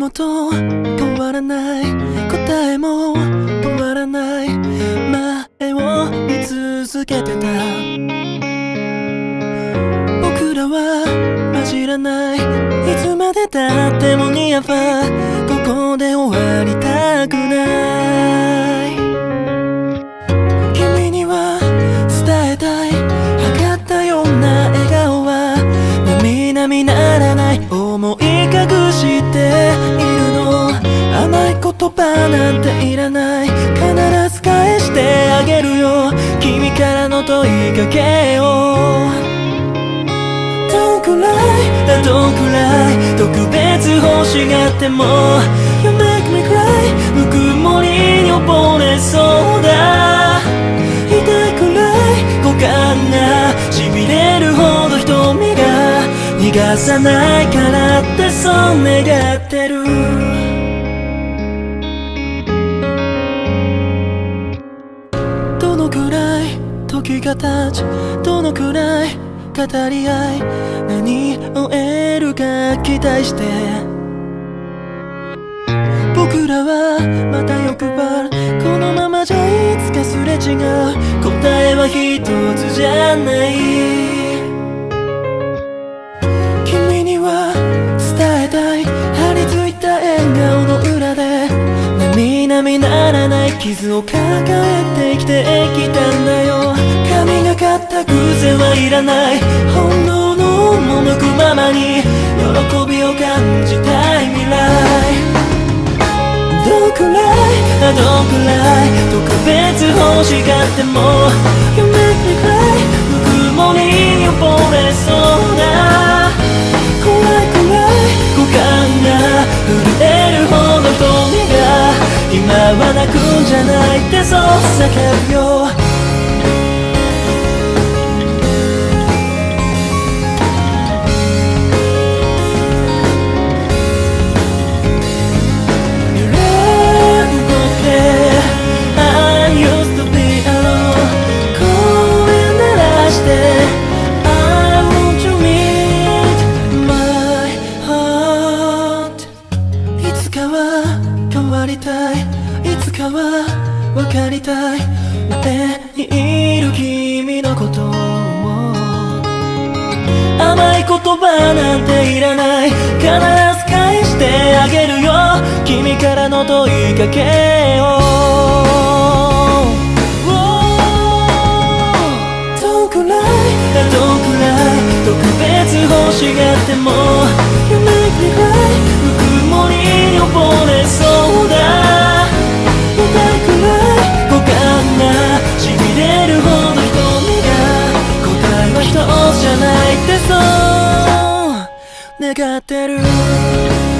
もと変わらない答えも変わらない前を見続けてた。僕らは混じらない、いつまでたってもニアファー、ここで終わりたくない。君には伝えたい、測ったような笑顔は並々ならない、思い隠しているの。甘い言葉なんていらない、必ず返してあげるよ、君からの問いかけを。どんくらいどんくらい特別欲しがっても You make me cry、 ぬくもりに溺れそうだ。痛いくらい五感がしびれるほど瞳が逃がさないからってそう願ってる。どのくらい時が経ち、どのくらい語り合い、何を得るか期待して、僕らはまた欲張る、このままじゃいつかすれ違う、答えは一つじゃない。君には伝えたい、張り付いた笑顔の裏で並々ならない傷を抱えて生きてきたんだよ。神がかった偶然はいらない、本能の赴くままに喜びを感じたい未来。どんくらいどんくらい特別欲しがっても You make me cry、 ぬくもりに溺れそうだ。怖いくらい五感が震えるほど瞳が今は泣くんじゃないってそう叫ぶよ。いつかは分かりたい、前にいる君のことを。甘い言葉なんていらない、必ず返してあげるよ、君からの問いかけを。どんくらいどんくらい特別欲しがっても You make me cry、 ぬくもりに溺れそうだ。痛いくらい五感がしびれるほど瞳が答えは一つじゃないってそう願ってる。